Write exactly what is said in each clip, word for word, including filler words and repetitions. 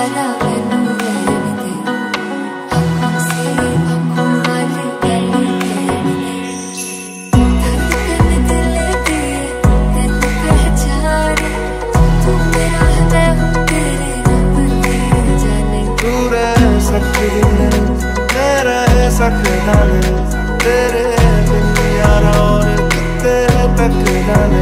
वाला मैनू रहन दे, आँखों से आँखों वाली गल कहन दे। धड़कन दिल दी तेन पहचाने, तू मेरा है मैं हूँ तेरे, रब तेरे जाने। तू रह सकती है मैं रह सकता है, तेरे बिन यारा और कितने तक जाने।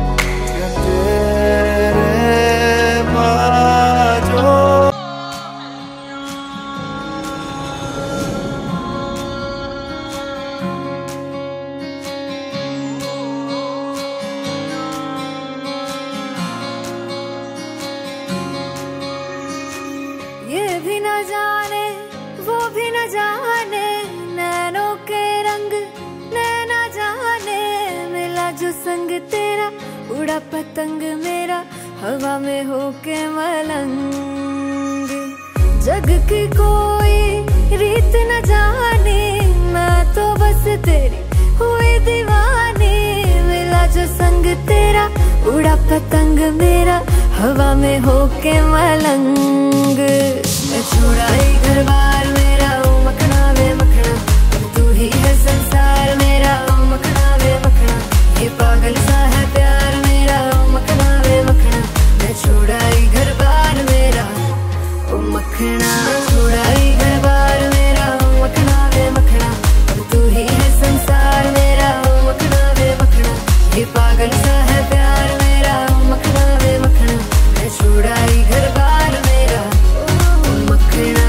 ये भी न जाने वो भी न जाने, नैनों के रंग नैना जाने। मिला जो संग तेरा उड़ा पतंग मेरा, हवा में होके मलंग। जग की कोई रीत न जाने, मैं तो बस तेरी हुई दीवानी। मिला जो संग तेरा उड़ा पतंग मेरा, हवा में होके मलंग। मैं छुड़ाई घर बार मेरा, ओ मखना वे मखना, तू ही है संसार मेरा, ओ मखना वे मखना। ये पागल सा है प्यार मेरा, ओ मखना वे मखना। मैं छुड़ाई घर बार मेरा, ओ मखना। छुड़ाई घर बार मेरा, ओ मखना वे मखना, तू ही है संसार मेरा, ओ मखना वे मखना। ये पागल सा है प्यार मेरा, ओ मखना वे मखना। मैं छुड़ाई घर बार मेरा, ओ मखना।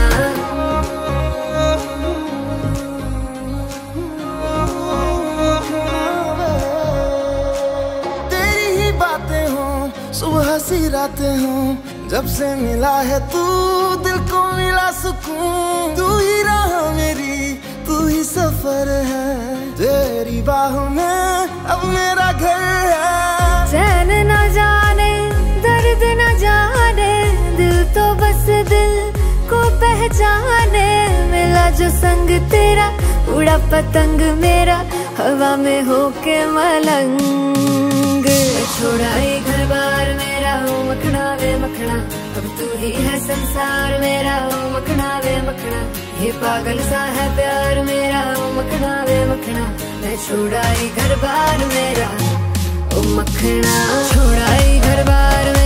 तेरी ही बातें हो सुबह सी रातें हो, जब से मिला है तू दिल को मिला सुकून। तू ही राह मेरी तू ही सफर है, तेरी बाहों में अब मेरा घर है। चैन न जाने दर्द न जाने, दिल तो बस दिल को पहचाने। मिला जो संग तेरा उड़ा पतंग मेरा, हवा में होके मलंग। छुड़ाई घर बार मेरा, ओ मखना वे मखना, अब तू ही है संसार मेरा, ओ मखना वे मखना। ये पागल सा है प्यार मेरा, ओ मखना वे मखना। मैं छुड़ाई घर बार मेरा, ओ मखना। छुड़ाई घर बार मेरा।